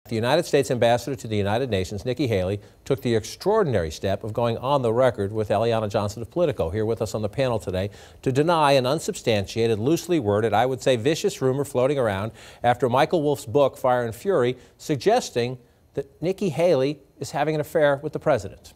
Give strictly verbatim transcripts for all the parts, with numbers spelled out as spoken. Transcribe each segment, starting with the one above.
The United States Ambassador to the United Nations, Nikki Haley, took the extraordinary step of going on the record with Eliana Johnson of Politico, here with us on the panel today, to deny an unsubstantiated, loosely worded, I would say vicious rumor floating around after Michael Wolff's book, Fire and Fury, suggesting that Nikki Haley is having an affair with the president.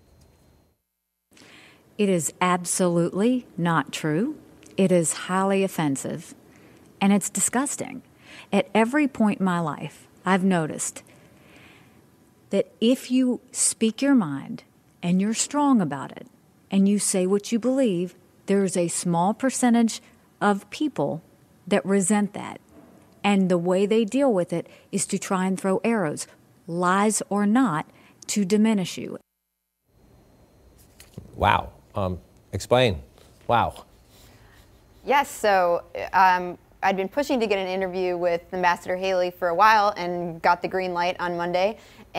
It is absolutely not true. It is highly offensive, and it's disgusting. At every point in my life, I've noticed that if you speak your mind and you're strong about it and you say what you believe, there's a small percentage of people that resent that. And the way they deal with it is to try and throw arrows, lies or not, to diminish you. Wow. Um, explain. Wow. Yes, so um, I'd been pushing to get an interview with Ambassador Haley for a while and got the green light on Monday,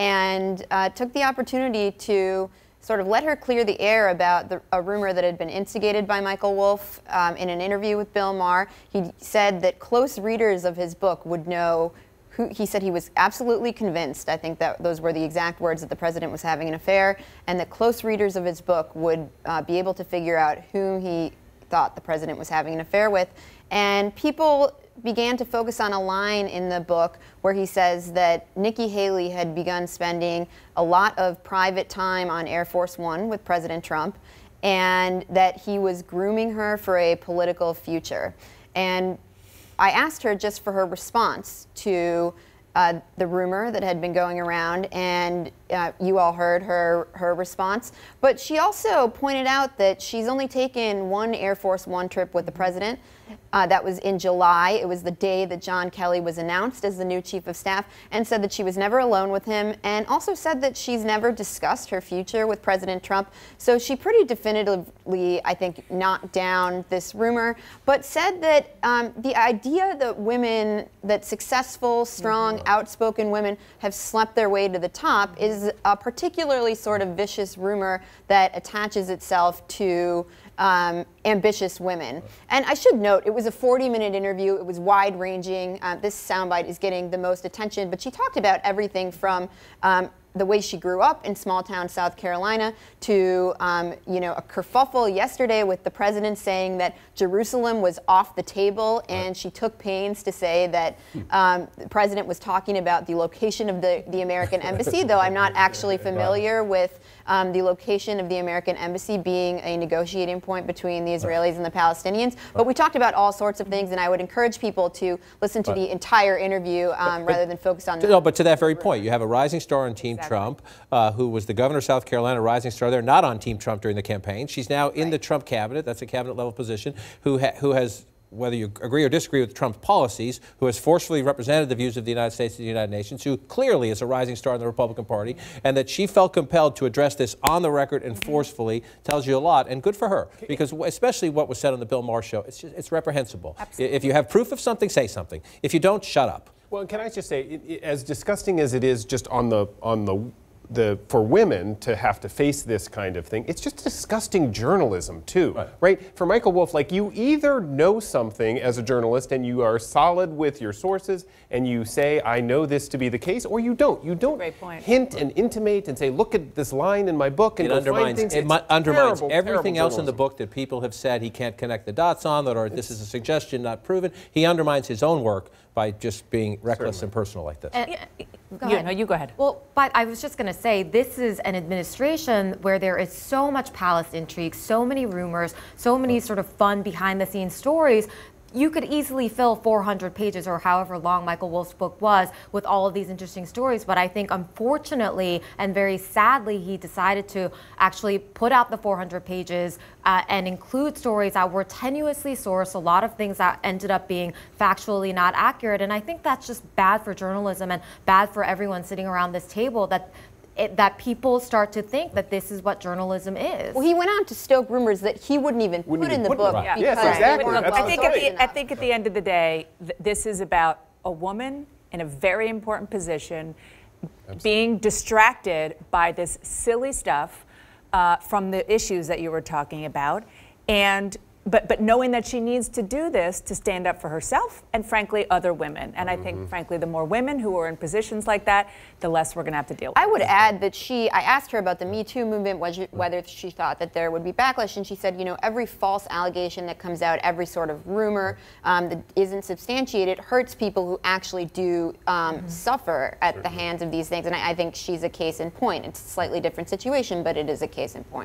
and uh, took the opportunity to sort of let her clear the air about the, a rumor that had been instigated by Michael Wolff um, in an interview with Bill Maher. He said that close readers of his book would know who, he said he was absolutely convinced, I think that those were the exact words, that the president was having an affair, and that close readers of his book would uh, be able to figure out whom he thought the president was having an affair with. And people began to focus on a line in the book where he says that Nikki Haley had begun spending a lot of private time on Air Force One with President Trump, and that he was grooming her for a political future. And I asked her just for her response to uh, the rumor that had been going around, and uh, you all heard her, her response. But she also pointed out that she's only taken one Air Force One trip with the president. Uh, that was in July. It was the day that John Kelly was announced as the new chief of staff, and said that she was never alone with him, and also said that she's never discussed her future with President Trump. So she pretty definitively, I think, knocked down this rumor, but said that um, the idea that women, that successful, strong, mm-hmm. outspoken women have slept their way to the top is a particularly sort of vicious rumor that attaches itself to Um, ambitious women. And I should note, it was a forty minute interview. It was wide-ranging. Uh, this soundbite is getting the most attention, but she talked about everything from um, the way she grew up in small-town South Carolina to, um, you know, a kerfuffle yesterday with the president saying that Jerusalem was off the table, and she took pains to say that um, the president was talking about the location of the, the American embassy, though I'm not actually familiar with um, the location of the American embassy being a negotiating point between the Israelis and the Palestinians. But we talked about all sorts of things, and I would encourage people to listen to the entire interview um, rather than focus on the No, but to that very point, you have a rising star on Team Trump, uh, who was the governor of South Carolina, rising star there, not on Team Trump during the campaign. She's now in right. the Trump cabinet. That's a cabinet level position, who, ha who has, whether you agree or disagree with Trump's policies, who has forcefully represented the views of the United States to the United Nations, who clearly is a rising star in the Republican Party, and that she felt compelled to address this on the record and forcefully tells you a lot, and good for her, because especially what was said on the Bill Maher show, it's, just, it's reprehensible. Absolutely. If you have proof of something, say something. If you don't, shut up. Well, can I just say, it, it, as disgusting as it is just on the, on the The, for women to have to face this kind of thing, it's just disgusting journalism too, right. right? For Michael Wolff, like, you either know something as a journalist and you are solid with your sources and you say, I know this to be the case, or you don't. You don't hint and intimate and say, look at this line in my book and it go undermines, find things. It it's undermines terrible, everything terrible else in the book that people have said he can't connect the dots on, that or it's, this is a suggestion not proven. He undermines his own work by just being reckless certainly. and personal like this. And, Go ahead. Yeah, no, you go ahead. Well, but I was just going to say, this is an administration where there is so much palace intrigue, so many rumors, so many sort of fun behind-the-scenes stories. You could easily fill four hundred pages or however long Michael Wolff's book was with all of these interesting stories. But I think, unfortunately and very sadly, he decided to actually put out the four hundred pages uh, and include stories that were tenuously sourced, a lot of things that ended up being factually not accurate. And I think that's just bad for journalism and bad for everyone sitting around this table, that It, that people start to think that this is what journalism is. Well, he went on to stoke rumors that he wouldn't even wouldn't put even in the put book. Right. Because yes, exactly. That's I think, at the, I enough. think at the end of the day, th this is about a woman in a very important position Absolutely. being distracted by this silly stuff uh, from the issues that you were talking about, and but but knowing that she needs to do this to stand up for herself and, frankly, other women. And mm-hmm. I think, frankly, the more women who are in positions like that, the less we're going to have to deal with. I would add that she, I asked her about the Me Too movement, whether she thought that there would be backlash, and she said, you know, every false allegation that comes out, every sort of rumor um, that isn't substantiated hurts people who actually do um, mm-hmm. suffer at the hands of these things. And I, I think she's a case in point. It's a slightly different situation, but it is a case in point.